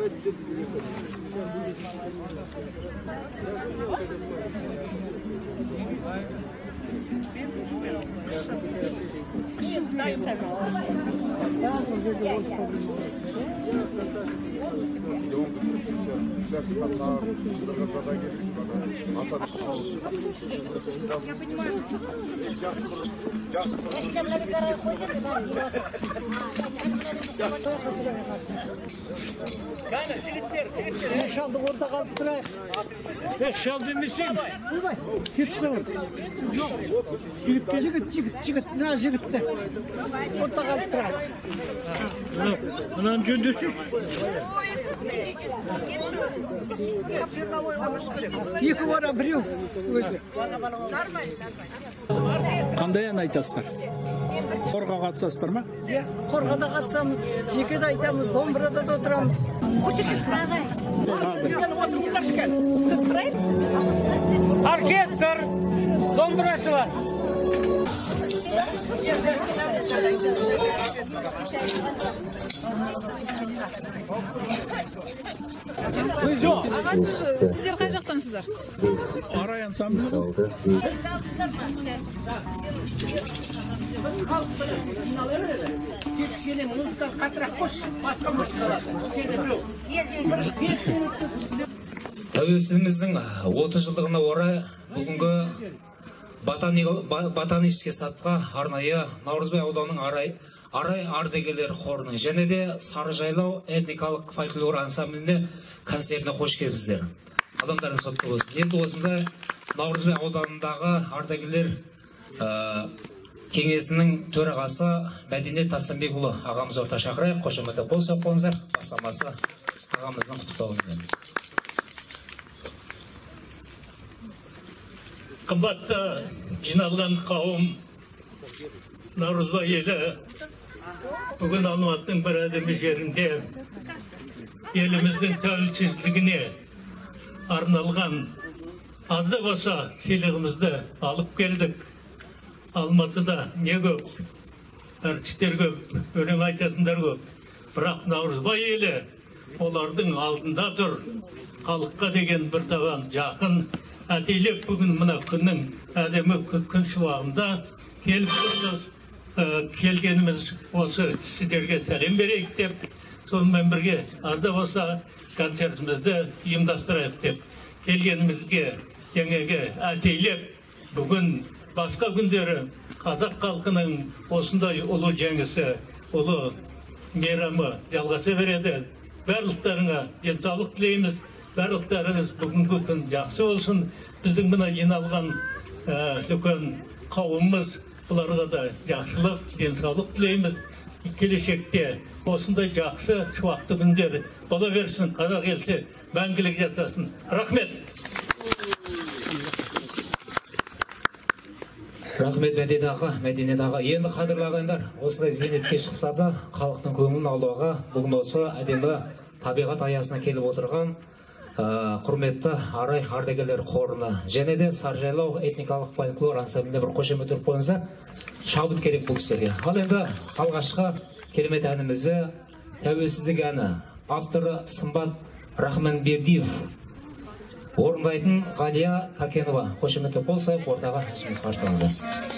Şaldı orada kalıp durayım. Şaldı mısın? Jigit. Ne jigit de. Orada kalıp durayım. Ulan cündüsüz. Екі бара біреу өзі. Қандай ән айтасыздар? Қорға қатысасыздар ма? Қорғада қатысамыз, жекеде айтамыз, домбырада да отырамыз. Оркестр, домбырасы var. Аға, сіздер қай жақтансыздар? Арай ансамбль. Тәуелсіздігіміздің 30 жылдығына орай бүгінгі ботанический садқа арнайы Наурызбай ауданының арай ардагерлер хорының және де Сарыжайлау этникалық фольклор ансамбліне концертіне қош келіпсіздер. Адамдардың сотты болсын. Енді осында Наурызбай ауданындағы ардагерлер кеңесінің төрағасы Мәдениет Тасымбекұлы ағамыз орта шақырайық. Қошеметтеп қол соққыңыздар. Бастамасы ағамыздың құттықтауымен. Қымбатты жиналған қауым, Наурызбай елі бүгін Алматының бір әдемі жерінде еліміздің тәуелсіздігіне арналған азда болса сыйлығымызды алып келдік. Алматыда не көп, әртістер көп, өлең айтатындар көп. Бірақ Наурызбай елі олардың алдында тұр. Халыққа деген бір табан жақын. Әтейлеп бүгін мұна күннің әдемі күн шуағында келгеніміз осы сіздерге сәлем берейік деп, сонымен бірге азда болса концертімізді ұйымдастырайық деп. Келгенімізге еңеге әтейлеп бүгін басқа күндері қазақ халқының осындай ұлы жеңісі, ұлы мейрамы жалғаса береді. Барлықтарыңа денсаулық тілейміз. Барлықтарыңыз бүгінгі күн жақсы болсын. Біздің мына жиналған үлкен қауымымыз, бұларға да жақсылық, денсаулық тілейміз. Келешекте осындай жақсы шуақты күндер бола берсін. Қазақ елі мәңгілік жасасын. Рахмет. Рахмет Мәдениет аға. Енді қадірлі ағайындар, осындай зейнетке шықса да халықтың көңілін аулауға бүгін осы әдемі табиғат аясына келіп отырған құрметті арай ардагерлер қорына және де Сарыжайлау этникалық фольклор ансамбліне бір қошемет беріп қойыңыздар. Шабыт керек бұл кісілерге. Ал енді алғашқы керемет әнімізді тәуелсіздік әні авторы Сымбат Рахманбердиев, орындайтын Ғалия Кәкенова. Қошемет беріп қойсақ, ортаға ішіміз қарсаңыздар.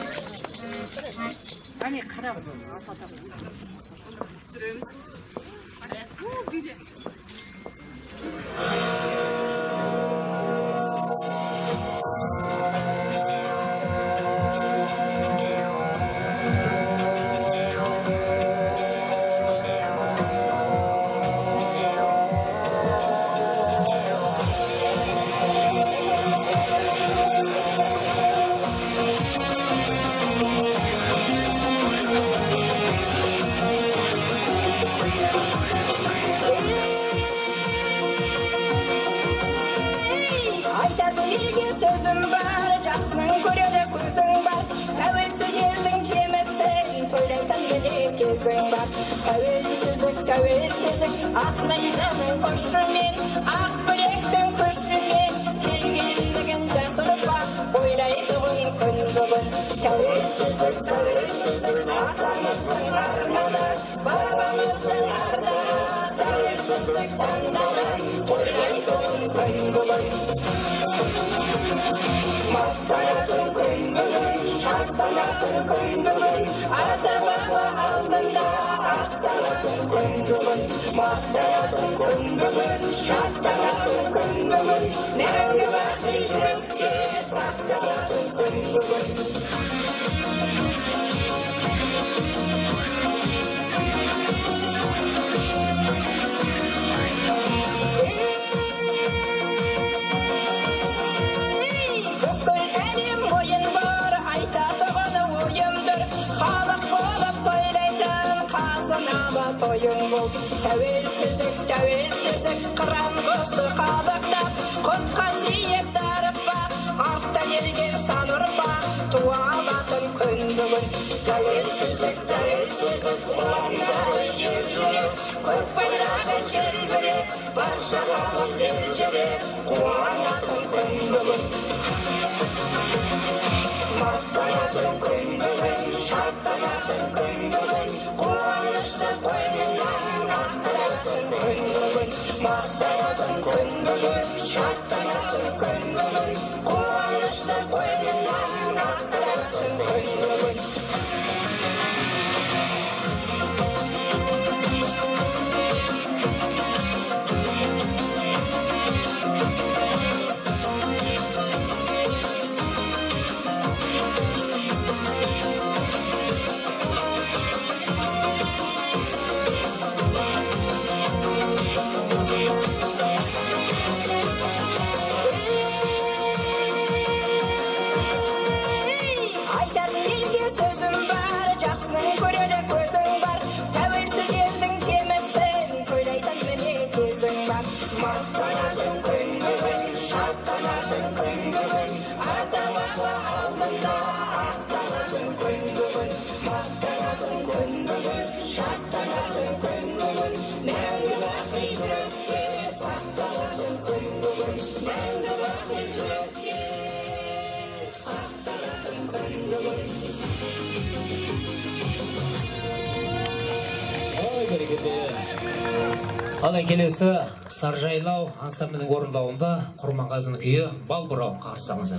Tәуелсіздік ақ-найзаның ұшымен, ақ білектің күшімен, келгендігін жасырма, ойлайды ғой күн бүгін. Тәуелсіздік, атамыздың арманы, бабамыздың ардағы, тәуелсіздік таңда күн бүгін. Мақтанатын күн бүгін, шаттанатын күн бүгін, ата-баба алдында ақталатын күн бүгін. Мақтанатын күн бүгін, шаттанатын күн бүгін, мәңгі бақи жүректе сақталатын күн бүгін. Тәуелсіздік, тәуелсіздік, қыран-құсы қалықтап, құт қасиет дарытпақ, артта елген сан ұрпақ, туа алатын күн бүгін. Тәуелсіздік, тәуелсіздік, ұландары ел жүрек, көк байрағы желбіреп, барша халық елжіреп, қуанатын күн бүгін. Мақтанатын күн бүгін, шаттанатын күн бүгін, қуанышты қойнынан ақтаратын күн бүгін. Мақтанатын күн бүгін, шаттанатын күн бүгін, қуанышты қойнынан ақтаратын күн бүгін. Мақтанатын күн бүгін, шаттанатын күн бүгін, ата-баба алдында ақталатын күн бүгін. Мақтанатын күн бүгін, шаттанатын күн бүгін, мәңгі бақи жүректе сақталатын күн бүгін. Мәңгі бақи жүректе сақталатын күн бүгін. Ой, берекеті. Ал келесі Саржайлау ансамблінің орындауында Құрманғазының күйі Балбұрауын қарсы алыңыздар.